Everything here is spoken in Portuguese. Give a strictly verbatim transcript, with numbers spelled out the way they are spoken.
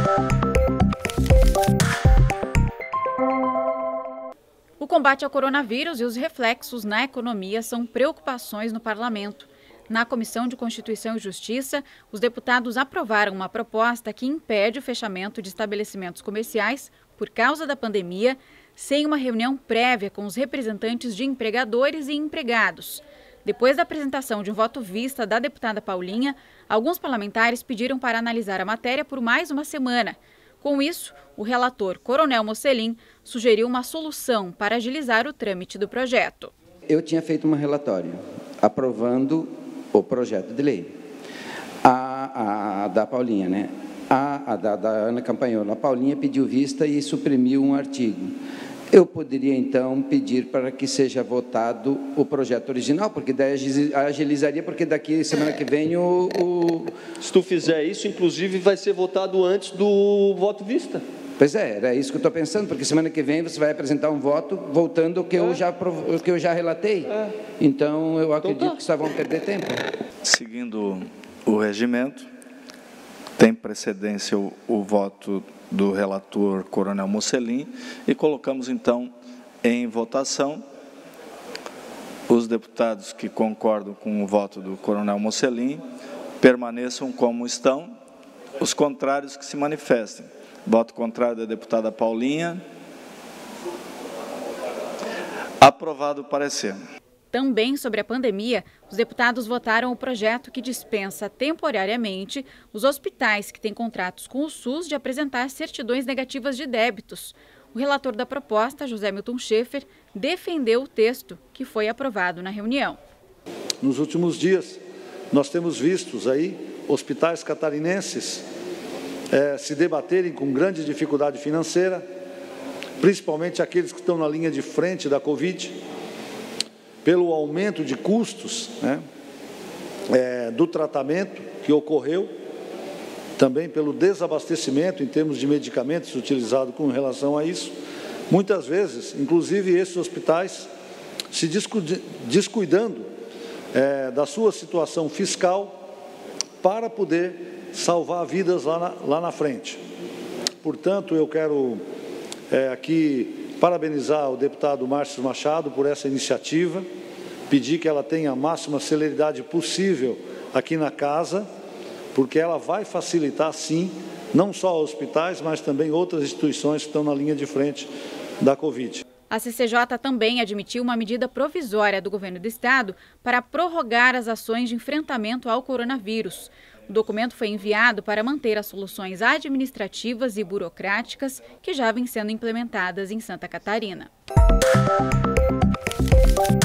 O combate ao coronavírus e os reflexos na economia são preocupações no parlamento. Na Comissão de Constituição e Justiça, os deputados aprovaram uma proposta que impede o fechamento de estabelecimentos comerciais por causa da pandemia, sem uma reunião prévia com os representantes de empregadores e empregados. Depois da apresentação de um voto vista da deputada Paulinha, alguns parlamentares pediram para analisar a matéria por mais uma semana. Com isso, o relator Coronel Mosselin sugeriu uma solução para agilizar o trâmite do projeto. Eu tinha feito um relatório aprovando o projeto de lei. A, a, a da Paulinha, né? A, a da, da Ana Campanhola. A Paulinha pediu vista e suprimiu um artigo. Eu poderia, então, pedir para que seja votado o projeto original, porque daí agilizaria, porque daqui, semana que vem, o... o... Se tu fizer isso, inclusive, vai ser votado antes do voto vista. Pois é, era isso que eu estou pensando, porque semana que vem você vai apresentar um voto voltando ao que, é. eu, já, o que eu já relatei. É. Então, eu acredito então, tá. que só vão perder tempo. Seguindo o regimento, tem precedência o, o voto do relator Coronel Mosselin e colocamos, então, em votação os deputados que concordam com o voto do Coronel Mosselin permaneçam como estão, os contrários que se manifestem. Voto contrário da deputada Paulinha. Aprovado o parecer. Também sobre a pandemia, os deputados votaram o projeto que dispensa temporariamente os hospitais que têm contratos com o SUS de apresentar certidões negativas de débitos. O relator da proposta, José Milton Schaefer, defendeu o texto que foi aprovado na reunião. Nos últimos dias, nós temos visto aí hospitais catarinenses é, se debaterem com grande dificuldade financeira, principalmente aqueles que estão na linha de frente da Covid, pelo aumento de custos, né, é, do tratamento que ocorreu, também pelo desabastecimento em termos de medicamentos utilizados com relação a isso. Muitas vezes, inclusive esses hospitais, se descuidando é, da sua situação fiscal para poder salvar vidas lá na, lá na frente. Portanto, eu quero é, aqui parabenizar o deputado Márcio Machado por essa iniciativa, pedir que ela tenha a máxima celeridade possível aqui na casa, porque ela vai facilitar, sim, não só hospitais, mas também outras instituições que estão na linha de frente da Covid. A C C J também admitiu uma medida provisória do governo do estado para prorrogar as ações de enfrentamento ao coronavírus. O documento foi enviado para manter as soluções administrativas e burocráticas que já vêm sendo implementadas em Santa Catarina.